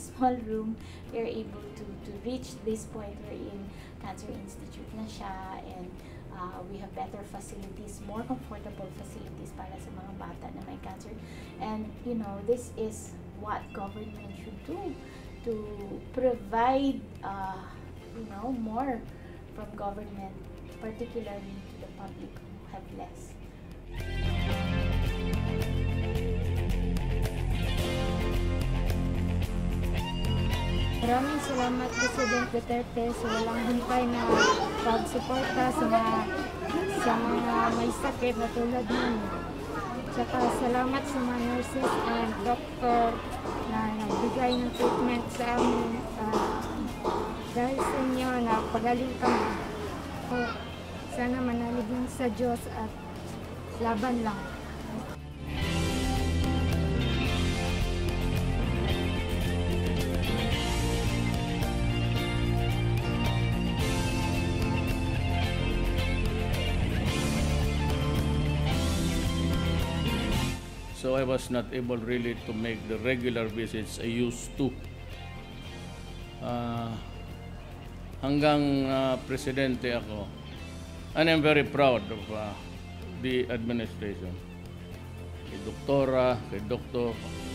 small room, we are able to reach this point wherein Cancer Institute na siya, and we have better facilities, more comfortable facilities para sa mga bata na may cancer. And you know, this is what government should do, to provide you know, more from government, particularly to the public who have less. Maraming salamat President Duterte sa walang hintay na pagsuporta sa mga may sakit na tulad namin. Tsaka salamat sa mga nurses and doctor na nagbigay ng treatment sa amin. Dahil sa inyo na pagaling kami. Sana manaligin sa Diyos at laban lang. So I was not able really to make the regular visits I used to. Hanggang presidente ako, and I'm very proud of the administration. Kay Doktora, kay Doktor,